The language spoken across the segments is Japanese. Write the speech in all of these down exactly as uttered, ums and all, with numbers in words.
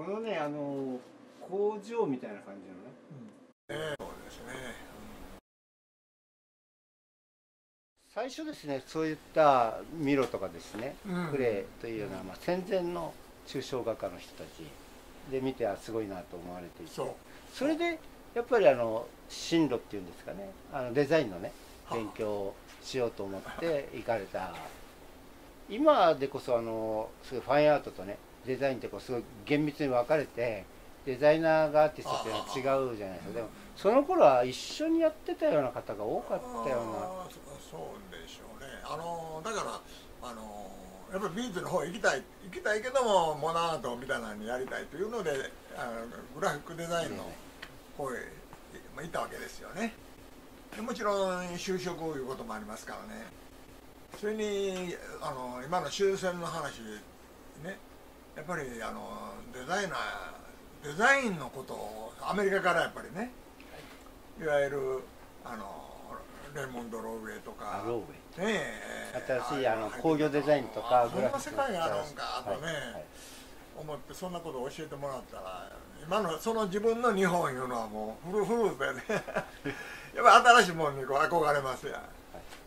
このね、あの工場みたいな感じのね、 うん、えー、そうですね、うん、 最初ですね、そういったミロとかですね、 うん、 クレイというような、まあ、戦前の抽象画家の人たちで見てはすごいなと思われていて、 そうそれでやっぱりあの進路っていうんですかね、あのデザインのね勉強をしようと思って行かれた。今でこそあのすごいファインアートとねデザインってこうすごい厳密に分かれて、デザイナーがアーティストっていうのは違うじゃないですか。でもその頃は一緒にやってたような方が多かったような。 あそそうでしょうね。あのだからあのやっぱり美術の方へ行きたい行きたいけどもモダンアートみたいなのにやりたいというので、あのグラフィックデザインの方へ行ったわけですよね。でもちろん就職いうこともありますからね。それにあの今の終戦の話ね、やっぱりあのデザイナーデザインのことをアメリカからやっぱりね、いわゆるあのレイモンド・ローウェイとか、 ローウェイ、 ねえ、 新しいあの工業デザインとかそんな世界があるんかとね、 はいはい、 思ってそんなことを教えてもらったら、今のその自分の日本いうのはもうフルフルでねやっぱ新しいものにこう憧れますや、はい、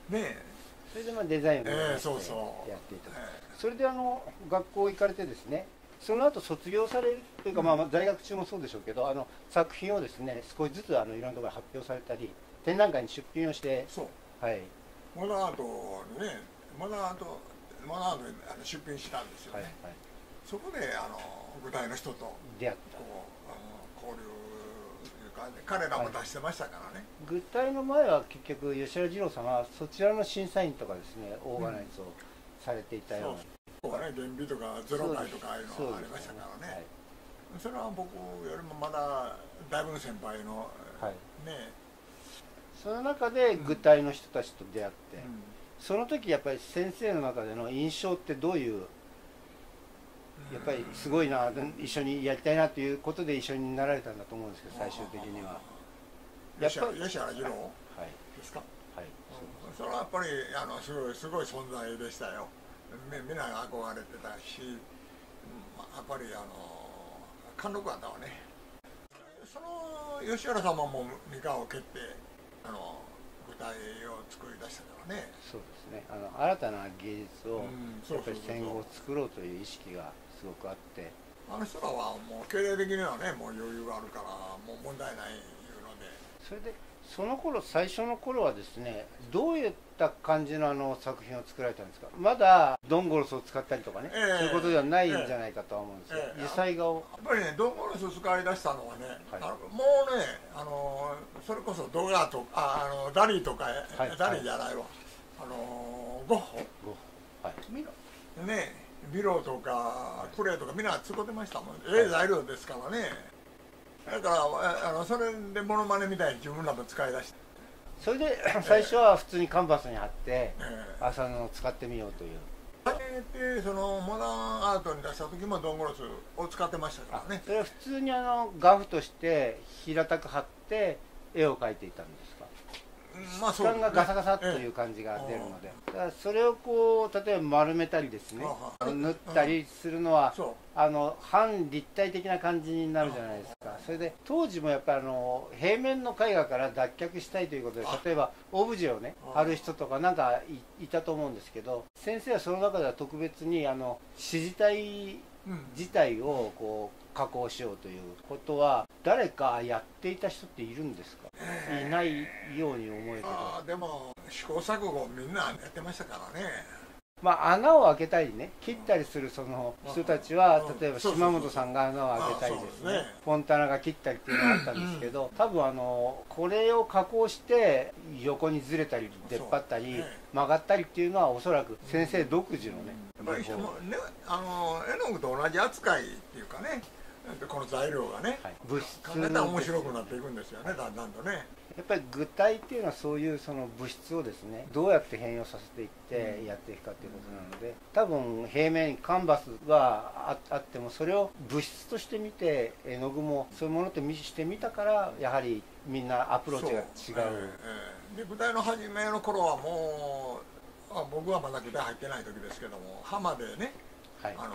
ねえ。 それでまあデザインをやっていた、 えー、そうそうやっていた、 えー、 それであの学校行かれてですね、その後卒業されるというか、まあ、在学中もそうでしょうけど、あの作品をですね少しずつあのいろんなところで発表されたり展覧会に出品をして、 そう、 はい、 モダンアートにね、モダンアートモダンアートに出品したんですよね、はいはい、そこであの具体の人と出会ったこうあの交流というか、ね、彼らも出してましたからね、 はい、具体の前は結局吉原二郎さんはそちらの審査員とかですねオーガナイズをされていたような、うんそうね、原美とかゼロ回とかああいうのがありましたからね、はい、それは僕よりもまだだいぶ先輩の、はい、ね、 その中で具体の人たちと出会って、うん、その時やっぱり先生の中での印象ってどういう、やっぱりすごいな、一緒にやりたいなということで一緒になられたんだと思うんですけど、最終的にはやっぱり吉原二郎ですか、はい、それはやっぱりあのすごいすごい存在でしたよ。みんなが憧れてたし、やっぱりあの貫禄あったわね。その吉原様も三河を蹴ってあの舞台を作り出したからね。 そうですね、あの新たな芸術をやっぱり戦後作ろうという意識がすごくあって、 あの人らはもう経営的にはねもう余裕があるからもう問題ないいうので。 それでその頃最初の頃はですね、どういった感じのあの作品を作られたんですか。まだドンゴロスを使ったりとかね、えー、そういうことではないんじゃないかとは思うんですけど、えー、油彩画をやっぱりねドンゴロス使い出したのはね、はい、あのもうねあのそれこそドガーとかあのダリとか、はい、ダリじゃないわ、はい、あのゴッホ、ゴッホ、はい、ミロねミロとかクレイとかみんな使ってましたもん、ええ材料ですからね。だからあのそれでモノマネみたいに自分らも使い出して、 それで最初は普通にカンバスに貼って、えー、浅野を使ってみようという。 初めてそのモダンアートに出した時もドンゴロスを使ってましたからね。 それは普通にあの画布として平たく貼って絵を描いていたんですか。 まあ質感がガサガサという感じが出るので、だからそれをこう例えば丸めたりですね、縫ったりするのはあの半立体的な感じになるじゃないですか。それで当時もやっぱりあの平面の絵画から脱却したいということで、例えばオブジェをね貼る人とかなんか い, いたと思うんですけど、先生はその中では特別にあの支持体自体をこう加工しようということは誰かやっていた人っているんですか。いないように思えてる。 あでも試行錯誤みんなやってましたからね。 まあ穴を開けたりね切ったりするその人たちは、例えば島本さんが穴を開けたりですね、フォンタナが切ったりっていうのがあったんですけど、多分あのこれを加工して横にずれたり出っ張ったり曲がったりっていうのはおそらく先生独自のね、 やっぱりあの絵の具と同じ扱いっていうかね、この材料がね、はい、物質考えたら面白くなっていくんですよね、だんだんとね。 やっぱり具体っていうのはそういうその物質をですねどうやって変容させていってやっていくかっていうことなので、多分平面カンバスはあってもそれを物質として見て絵の具もそういうものとしてみたからやはりみんなアプローチが違う。 えー、で舞台の初めの頃はもうあ僕はまだ舞台入ってない時ですけども浜でね、はい、あの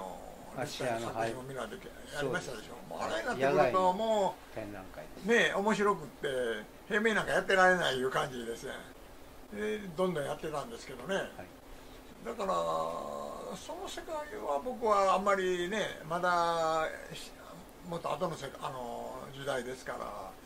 立体の作品をみんなでやりましたでしょ。もうあれになって野外くるとも展覧会うね面白くって平面なんかやってられないいう感じですね。でどんどんやってたんですけどね、はい、だからその世界は僕はあんまりねまだもっと後のせあの時代ですからあ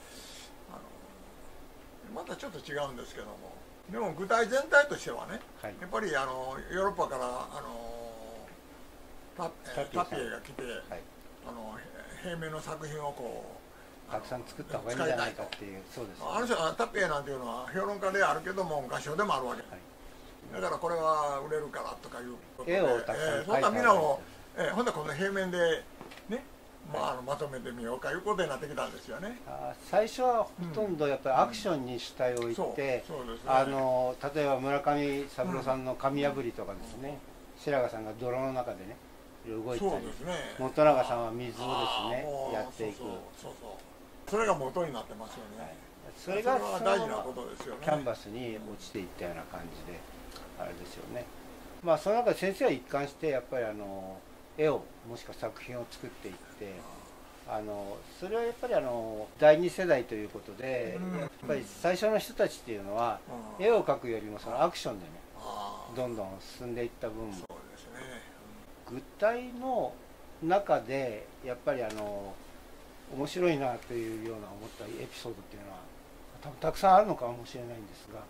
のまたちょっと違うんですけども、でも具体全体としてはね、はい、やっぱりあのヨーロッパからあのタ, タピエが来て、はい、あの平面の作品をこうたくさん作った方がいいんじゃないかっていう。そうです、ね、 あの人はタピエなんていうのは評論家であるけども画商でもあるわけ、はい、だからこれは売れるからとかいうことで絵をたくさん描いて、えー、 そんなみんなも、えー、ほんならこの平面でね、まあ、あのまとめてみようかいうことになってきたんですよね。 あ最初はほとんどやっぱりアクションに主体を置いて、あの例えば村上三郎さんの紙破りとかですね、うん、白髪さんが泥の中でね動いたり、ね、元永さんは水をですねやっていく、そうそうそうそれが元になってますよね、はい、 それが大事なことですよね。 キャンバスに落ちていったような感じであれですよね。まあその中で先生は一貫してやっぱりあの絵をもしくは作品を作っていって、あのそれはやっぱりあのだいに世代ということで、やっぱり最初の人たちっていうのは絵を描くよりもそのアクションでねどんどん進んでいった分、具体の中でやっぱりあの面白いなというような思ったエピソードっていうのは多分たくさんあるのかもしれないんですが、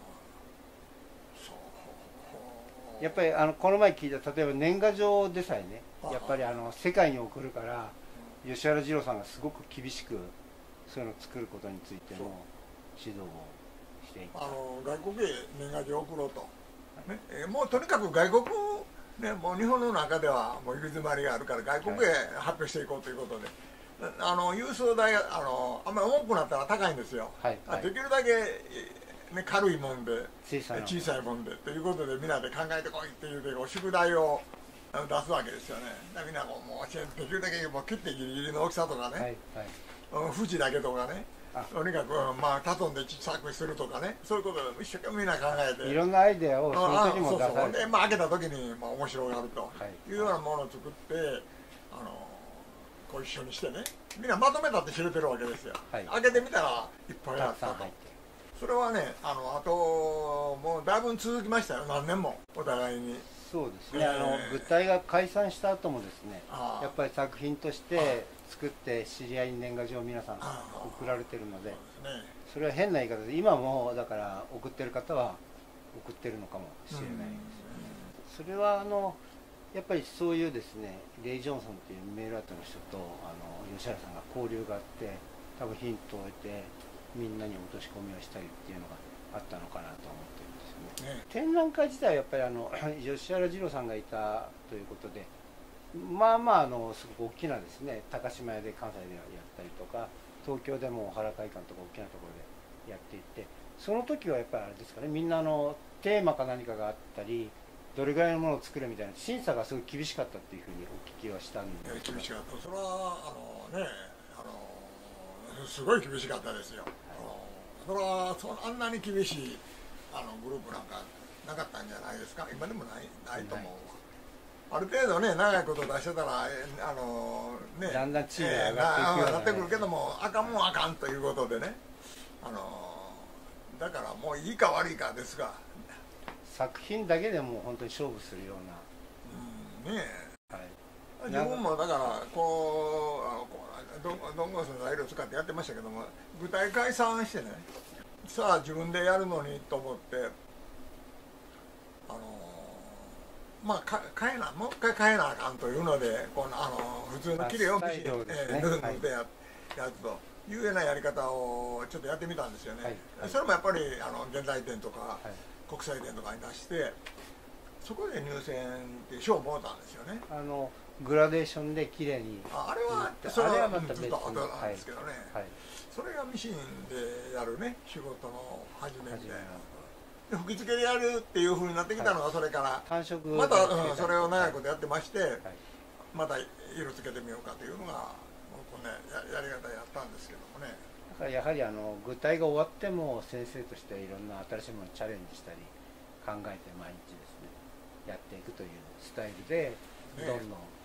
やっぱりあのこの前聞いた例えば年賀状でさえねやっぱりあの世界に送るから吉原二郎さんがすごく厳しくそういうのを作ることについての指導をしていた。 あの外国へ年賀状を送ろうと、ね、えもうとにかく外国ね、もう日本の中ではもう行き詰まりがあるから外国へ発表していこうということで、はい、あの郵送代あのあんまり重くなったら高いんですよ、はいはい、できるだけ、ね、軽いもんで小さい小さいもんでということでみんなで考えてこいっていうで宿題を出すわけですよね。みんなもう教えてできるだけもう切ってギリギリの大きさとかね、はいはい、縁だけとかねとにかく、まあ、畳んで小さくするとかね、そういうことを一生懸命みんな考えていろんなアイデアをその時も出されて、 そうそうで、まあ、開けた時に、まあ、面白がるというようなものを作って、はい、あのこう一緒にしてねみんなまとめたって知れてるわけですよ、はい、開けてみたらいっぱいあったと。それはねあのあともうだいぶ続きましたよ何年もお互いに。 そうですね、えー、あの物体が解散した後もですねやっぱり作品として作って知り合いに年賀状を皆さん送られてるので、それは変な言い方で今もだから送ってる方は送ってるのかもしれないですよね。それはあのやっぱりそういうですねレイ・ジョンソンっていうメールアートの人とあの吉原さんが交流があって多分ヒントを得てみんなに落とし込みをしたりっていうのがあったのかなと思ってるんですよね。ね展覧会自体はやっぱりあの吉原二郎さんがいたということでまあまああのすごく大きなですね高島屋で関西でやったりとか東京でも原会館とか大きなところでやっていて、その時はやっぱりあれですかねみんなあのテーマか何かがあったりどれぐらいのものを作るみたいな審査がすごい厳しかったっていうふうにお聞きはしたんで。 厳しかった。それはあのねあのすごい厳しかったですよ、はい、あのそれはそあんなに厳しいあのグループなんかなかったんじゃないですか。今でもないないと思う、はい、ある程度ね長いこと出してたらあのねだんだん地位が上がっていくような、ね、 なってくるけどもあかんもんあかんということでねあのだからもういいか悪いかですが作品だけでも本当に勝負するような、 うん、ねえ、はい、自分もだからこうあのこうドンドンゴスの材料を使ってやってましたけども舞台解散してねさあ自分でやるのにと思ってあのまあか変えなもう一回変えなあかんというのでこのあの普通のきれいをミシンで縫ってやるというようなやり方をちょっとやってみたんですよね、はいはい、それもやっぱりあの現代展とか、はい国際展とかに出してそこで入選って賞をもらったんですよね。 あのグラデーションで綺麗にあれはそれはまた別に後なんですけどね、はいはい、それがミシンでやるね仕事の始めみたいなで吹き付けでやるっていうふうになってきたのがそれから、はい、また、うん、それを長いことやってまして、はい、また色付けてみようかというのがこう、ね、や, やり方やったんですけどもね。 やはりあの具体が終わっても先生としていろんな新しいものにチャレンジしたり考えて毎日ですねやっていくというスタイルでどんどん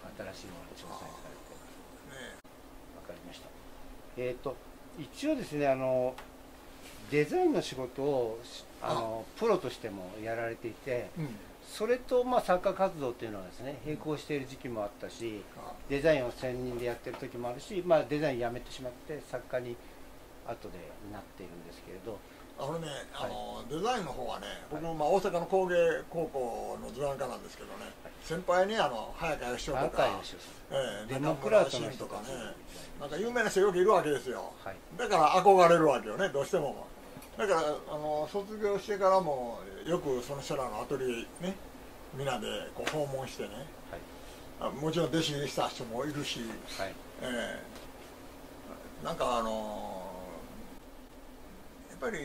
新しいものに挑戦されて。 ね、 わかりました。えっと一応ですね、あのデザインの仕事をあのプロとしてもやられていて、うん、それとまあ作家活動っていうのはですね並行している時期もあったし、デザインを専任でやってる時もあるし、まあ、デザインやめてしまって作家に後でなっているんですけれど。 あのね、あの、はい、デザインの方はね、僕もまあ大阪の工芸高校の図案家なんですけどね、はい、先輩にあの早川義雄とか、えー、デモクラートの人とかね、なんか有名な人よくいるわけですよ、はい、だから憧れるわけよね、どうしても。だからあの卒業してからもよくその人らのアトリエね、みんなでこう訪問してね、はい、もちろん弟子入りした人もいるし、はい、えー、なんかあのやっぱり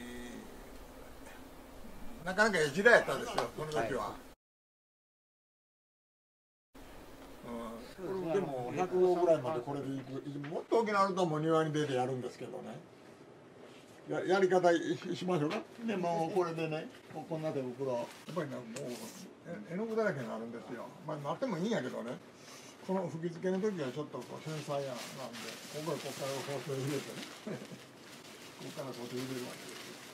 なかなかいい時代やったんですよ、その時は。でもひゃくごぐらいまでこれでいく、もっと大きなるともう庭に出てやるんですけどね、や, やり方しましょうか。でもうこれでね、こんな手袋、やっぱりね、もう絵の具だらけになるんですよ。まあなってもいいんやけどね、この吹き付けの時はちょっとこう繊細やなんで、ここからここからこう入れてねここからこう入れるわけですよ。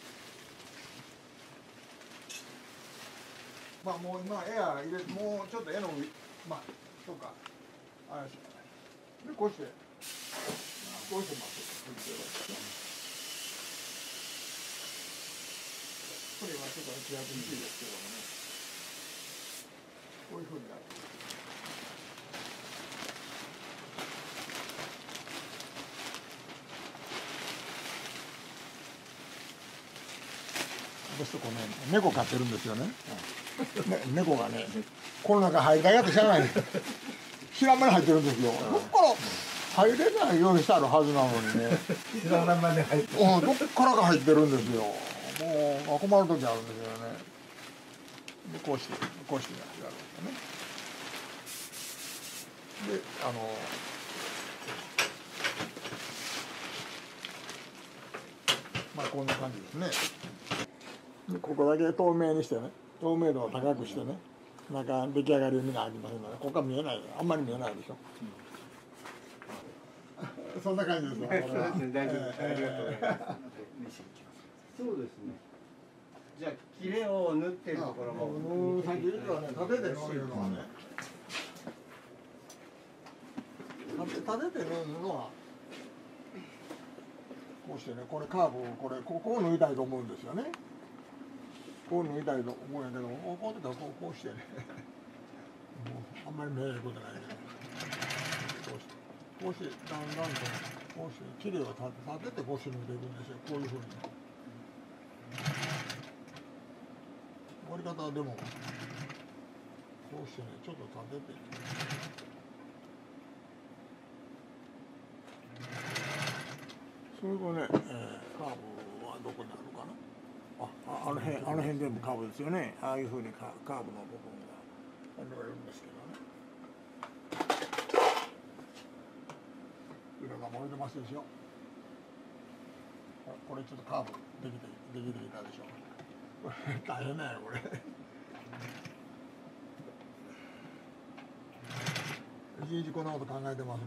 まあもう今エア入れて、もうちょっと絵の具、まあそうか、あれでこうしてこうしてます。これはちょっと気圧にくいですけどもね、こういうふうになる。私とこね、猫飼ってるんですよね。ね、猫がね、この中入りたいやつ知らない。知らん間に入ってるんですよ。どっから入れないようにしてあるはずなのにね。知らん間に入ってる。うん、どっからか入ってるんですよ。もう困る時あるんですよね。で、こうして、こうしてやるわけね。で、あの。まあ、こんな感じですね。ここだけ透明にしてね、透明度を高くしてね、なんか出来上がりをみんなありませんので、ここは見えない、あんまり見えないでしょ。うん、そんな感じですよ。そうですね、大丈夫です。ありがとうございます。 そうですね。じゃあ切れを縫ってるところも、 もうさっき言ったらね、立てて縫うのはね、立てて縫うのはこうしてね、これカーブをこれここを縫いたいと思うんですよね。こう縫いたいと思うんやけど、こうやってこうこうしてね、もうあんまり見えないことないけど、こうしてこうしてだんだんとこうして切れを立ててこうして縫っていくんですよ。こういうふうに。折り方でもこうしてね、ちょっと立てて。それとね、えー、カーブはどこにあるかな。あ、あの辺、あの辺全部カーブですよね。ああいうふうにカーブの部分があるんですけどね。いろんなもの出ますでしょ。これちょっとカーブできてできてきたでしょ。これ大変だよこれ。一日こんなこと考えてますね。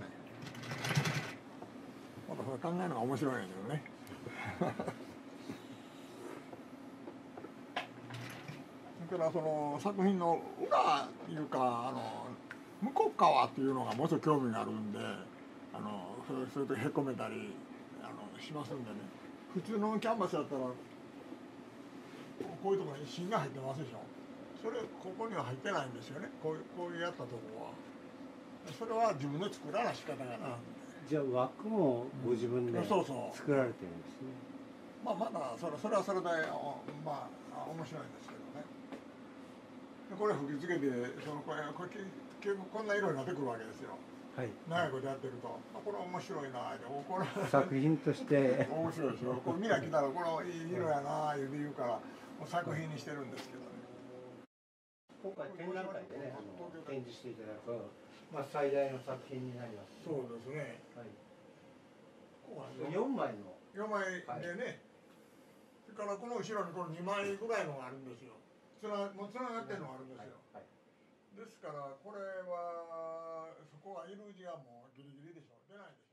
またそれ考えるのが面白いんだけどね。それからその作品の裏っていうか、あの向こう側っていうのがもうちょっと興味があるんで、あのそれとへこめたりあのしますんでね。普通のキャンバスだったらこういうところに芯が入ってますでしょ。それここには入ってないんですよね。こういうこういうやったところは。それは自分の作らない仕方がな。 じゃあ枠もご自分で作られてるんですね。 まあまだそれそれはそれでまあ面白いんですけどね。これ吹き付けてそのこれこれ結構こんな色になってくるわけですよ。はい。長いことやってると、これ面白いなで、これ作品として面白いですよ。これみんな来たらこれいい色やないう言うからもう作品にしてるんですけどね。 今回展覧会でね、展示していただく、まあ最大の作品になります。 そうですね。はい。 よんまいの。 よんまいでね。それからこの後ろにこのにまいぐらいのがあるんですよ。つなもうつながってるのがあるんですよ。はい。ですからこれはこは L 字がもうギリギリでしょ、出ないでしょ。